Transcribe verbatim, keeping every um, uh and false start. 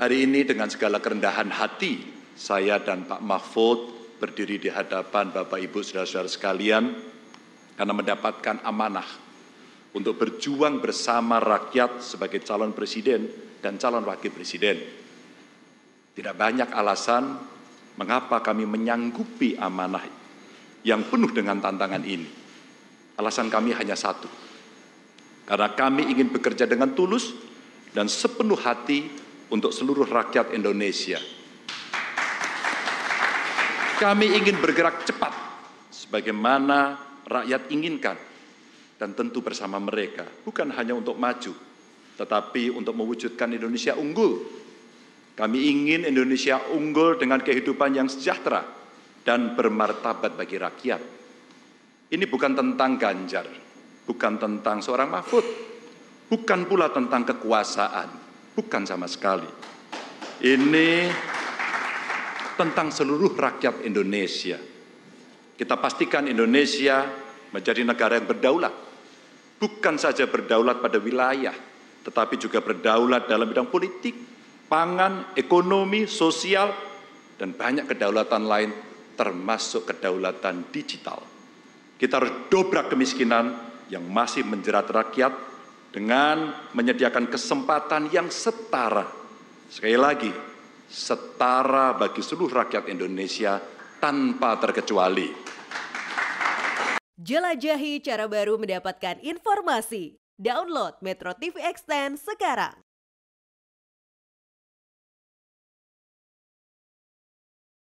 Hari ini dengan segala kerendahan hati, saya dan Pak Mahfud berdiri di hadapan Bapak Ibu saudara-saudara sekalian karena mendapatkan amanah untuk berjuang bersama rakyat sebagai calon presiden dan calon wakil presiden. Tidak banyak alasan mengapa kami menyanggupi amanah yang penuh dengan tantangan ini. Alasan kami hanya satu, karena kami ingin bekerja dengan tulus dan sepenuh hati untuk seluruh rakyat Indonesia. Kami ingin bergerak cepat sebagaimana rakyat inginkan dan tentu bersama mereka, bukan hanya untuk maju, tetapi untuk mewujudkan Indonesia unggul. Kami ingin Indonesia unggul dengan kehidupan yang sejahtera dan bermartabat bagi rakyat. Ini bukan tentang Ganjar, bukan tentang seorang Mahfud, bukan pula tentang kekuasaan, bukan sama sekali. Ini tentang seluruh rakyat Indonesia. Kita pastikan Indonesia menjadi negara yang berdaulat, bukan saja berdaulat pada wilayah, tetapi juga berdaulat dalam bidang politik, pangan, ekonomi, sosial, dan banyak kedaulatan lain, termasuk kedaulatan digital. Kita harus dobrak kemiskinan yang masih menjerat rakyat dengan menyediakan kesempatan yang setara. Sekali lagi, setara bagi seluruh rakyat Indonesia tanpa terkecuali. Jelajahi cara baru mendapatkan informasi. Download Metro T V Extend sekarang.